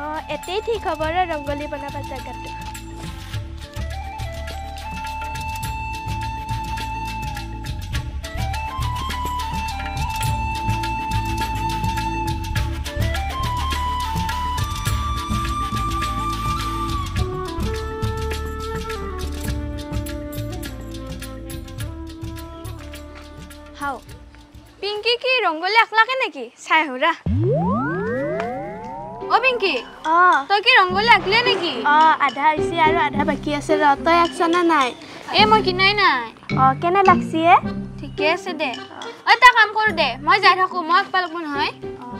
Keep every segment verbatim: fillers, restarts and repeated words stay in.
অঁ এতেই ঠিক হ'ব ৰ ৰংগলী বনাব জাগাটো হাও পিংকি কি ৰংগলী আঁকলাকে নেকি চাই হুৰা ও পিংকি অঁ তই কি ৰংগলী আঁকলে নেকি অঁ আধা হৈছে আৰু আধা বাকী আছে ৰ তই আঁকছ না নাই এ মই কিনাই নাই অঁ কেনে লাগছি এ ঠিকে আছে দে এটা কাম কৰো দে মই যাই থাকো মই আঁকবা লাগব নহয়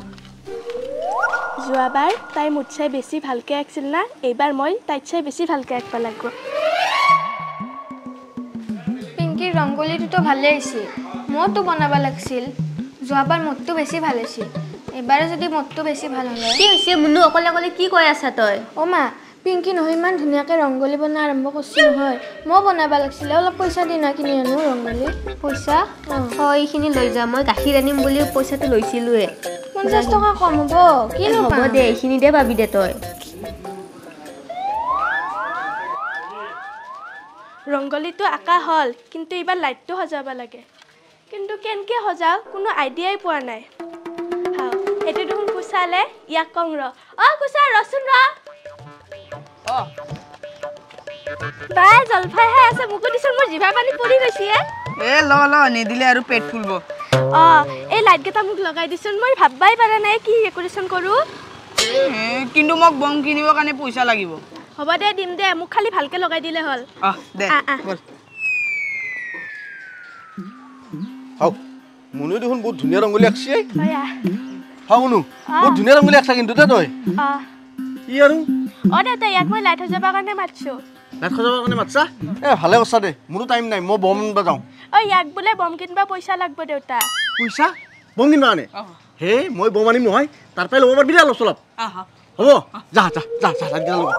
যোৱাবাৰ তাই মোত চাই বেছি ভালকৈ আঁকিছিল না এইবাৰ মই তাইত চাই বেছি ভালকৈ আঁকবা লাগিব পিংকিৰ ৰংগলীটো ভালে হৈছে মইতো বনাব লাগিছিল যোৱাবাৰ মোতটো বেছি ভাল হৈছিল এবাৰে যদি মোতটো বেছি ভাল হ'লে কি হৈছে মুনু অকলে অকলে কি কৈ আছা তই অ মা পিংকি নহয় ইমান ধুনীয়াকৈ ৰংগলী বনা আৰম্ভ কৰিছে নহয় মই বনাব লাগিছিল অলপ পইচা দি না কিনি আনো ৰংগলী পইচা হয় এইখিনি লৈ যা মই গাখীৰ আনিম বুলি পইচাটো লৈছিলোৱে পঞ্চাছ টকা কম হ'ব কি হ'ব দে এইখিনি দে পাবি দে তই ৰংগলীটো আঁকা হ'ল কিন্তু এইবাৰ লাইটটো সজাব লাগে কিন্তু কেনেকৈ সজাওঁ কোনো আইডিয়াই পোৱা নাই হাও এইটো দেখোন কুচালে ইয়াক কওঁ ৰ অঁ কুচা ৰচোন ৰ অঁ বাই জলফাই খাই আছে মোকো দিচোন মোৰ জিভা পানী পৰি গৈছে এ ল ল নিদিলে আৰু পেট ফুলব অঁ এই লাইটকেইটা মোক লগাই দিচোন মই ভাববাই পাৰা নাই কি ডেকৰেশ্যন কৰোঁ কিন্তু মোক বম কিনিবৰ কাৰণে পইচা লাগিব হ'ব দে দিম দে মোক খালি ভালকৈ লগাই দিলে হ'ল আহ দে বল হাও মুনু দেখোন বহুত ধুনীয়া ৰংগলী আঁকছি হয়া হাও মুনু বহুত ধুনীয়া ৰংগলী আঁকছা কিন্তু দে তই অঁ কি আৰু অঁ দেউতা ইয়াক মই লাইট সজাবৰ কাৰণে মাতিছোঁ লাইট সজাবৰ কাৰণে মাতছা এ ভালে কৈছা দে মোৰো টাইম নাই মই বম আনিব যাওঁ অঁ ইয়াক বোলে বম কিনিব পইচা লাগিব দেউতা পইচা বম কিনিব কাৰণে হে মই বম আনিম নহয় তাৰ পৰাই ল'ব পাৰিবি দে অলপ চলপ হ'ব যা যা যা যা লাইটকেইটা ল'ব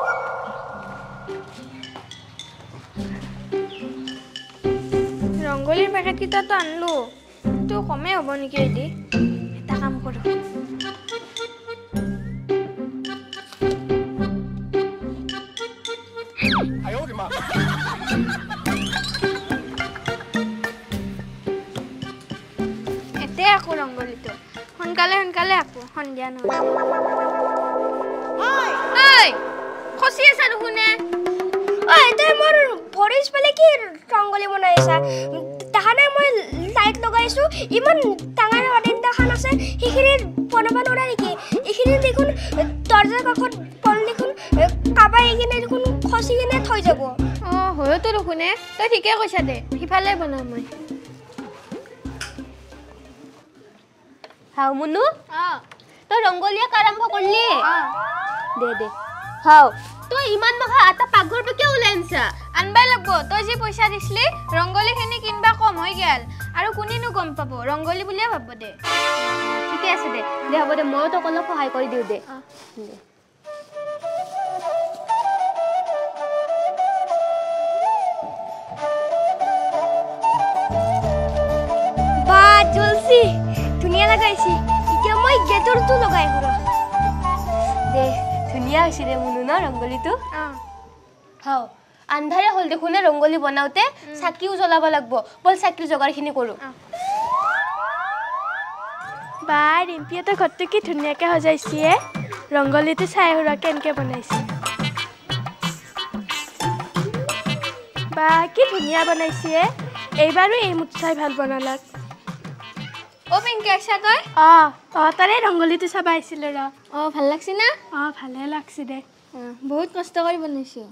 ৰংগলীৰ পেকেটকেইটাতো আনলো তো কমেই হ'ব নেকি এদি এটা কাম কৰোঁ এতে আকো ৰংগলীটো সোনকালে সোনকালে আকো সন্ধিয়া নহয় খচি আছা নুশুনে ঐ তই মোৰ ভৰিছ পালে কি ৰংগলী বনাই আছা তাহানে মই লাইট লগাইছোঁ ইমান ডাঙৰ অদিনটাখান আছে সেইখিনি বনাব নোৱাৰা নেকি এইখিনি দেখোন দৰ্জাৰ কাষত পল দেখোন কাবাই এইখিনি দেখোন খচি কিনে থৈ যাব অঁ হয়তো নুশুনে তই ঠিকে কৈছা দে সিফালে বনাম মই হাও মুনু অঁ তই ৰংগলী আঁকা আৰম্ভ কৰিলি অঁ দে দে হাও তই ইমান মখা আটা পাকঘৰৰ পৰা কিয় ওলাই আনছা আনবাই লাগব তই যি পইচা দিছিলি ৰংগলীখিনি কিনবা কম হৈ গেল আৰু কোনেনো গম পাব ৰংগলী বুলিয়ে ভাবব দে ঠিকে আছে দে দে হ'ব দে ময়ো তোক অলপ সহায় কৰি দিওঁ দে দে বা জ্বলছি ধুনীয়া লগাইছি এতিয়া মই গেটৰটো লগাই ঘূৰা দে ধুনীয়া হৈছে দে মুনু ন ৰংগলীটো অঁ হাও আন্ধাৰে হ'ল দেখোনে ৰংগলী বনাওঁতে চাকিও জ্বলাব লাগিব বল চাকিৰ যোগাৰখিনি কৰোঁ বা ৰিম্পিহঁতৰ ঘৰটো কি ধুনীয়াকৈ সজাইছে ৰংগলীটো চাই সুৰা কেনেকৈ বনাইছে বা কি ধুনীয়া বনাইছে এইবাৰো এই মুঠ চাই ভাল বনালাক অ' পিংকি আছা তই অঁ অঁ তাৰে ৰংগলীটো চাব আহিছিলোঁ ৰ অঁ ভাল লাগছি না অঁ ভালে লাগছি দে অঁ বহুত কষ্ট কৰি বনাইছোঁ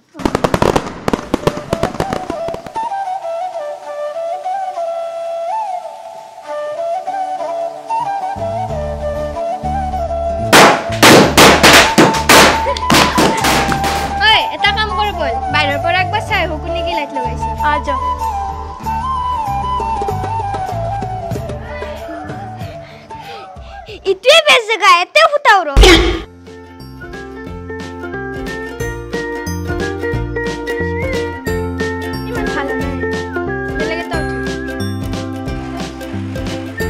ঐ এটা কাম কৰ বল বাহিৰৰ পৰা একবাৰ চাই আহোঁ কোনে কি লাইট লগাইছে অঁ যা ইটোৱে বেছ জেগা এতে ফুটাও ৰ ইমান ভাল নাই বেলেগ এটা উঠা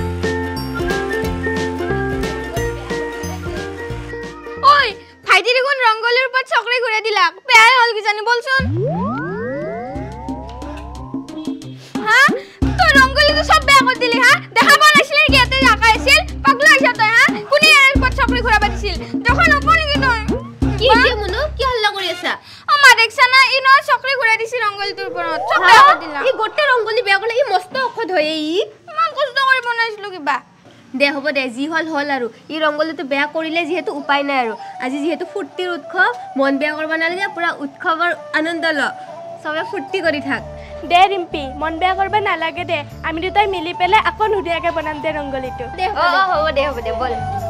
ঐ ভাইটি দেখোন ৰংগলী বেয়া কৰিলে ই মস্ত ঔষধ হয় ই ইমান কষ্ট কৰি বনাইছিলোঁ কিবা দে হ'ব দে যি হ'ল হ'ল আৰু ই ৰংগলীটো বেয়া কৰিলে যিহেতু উপায় নাই আৰু আজি যিহেতু ফূৰ্তিৰ উৎসৱ মন বেয়া কৰিব নালাগে পুৰা উৎসৱৰ আনন্দ ল চবে ফূৰ্তি কৰি থাক দে ৰিম্পি মন বেয়া কৰিব নালাগে দে আমি দুটাই মিলি পেলাই আকৌ ধুনীয়াকৈ বনাম দে ৰংগলীটো দে হ'ব দে হ'ব দে বল